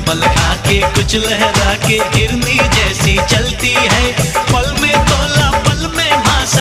पलका के कुछ लहरा के हिरनी जैसी चलती है।